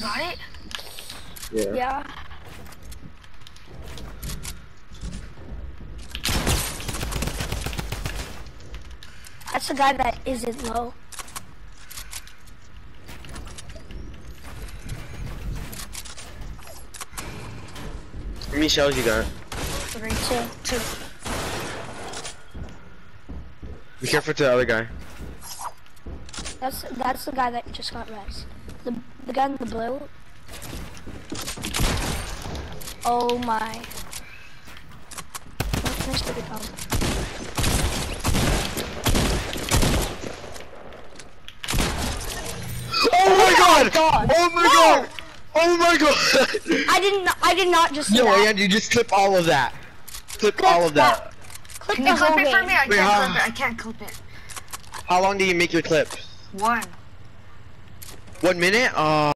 Got it? Yeah. Yeah. That's the guy that isn't low. How many shells you got? 3, 2. Be careful to the other guy. That's the guy that just got res. The guy in the blue. Oh my. Where's the gun? Oh my god! God. Oh my No! god! Oh my god! I did not just No, that. and you just clip all of that. Clip all of that. Clip Can the you clip whole it for game. me? I Wait, can't huh? clip it. I can't clip it. How long do you make your clip? 1. 1 minute?